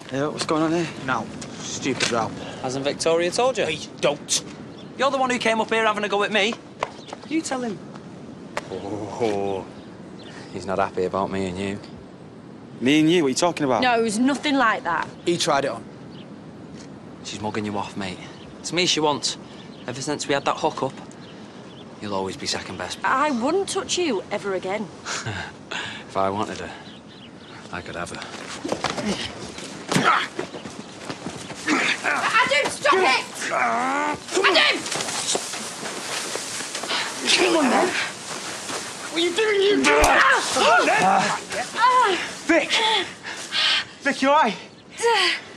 Yeah, what's going on here? No. Stupid row. Hasn't Victoria told you? Hey, don't. You're the one who came up here having a go at me. You tell him. Oh. He's not happy about me and you. Me and you, what are you talking about? No, it was nothing like that. He tried it on. She's mugging you off, mate. It's me she wants. Ever since we had that hook-up, you'll always be second best. I wouldn't touch you ever again. If I wanted her, I could have her. Adam, stop it! Adam! Come on, then. What are you doing, you? Come on, then. Vic! Vic, you all right?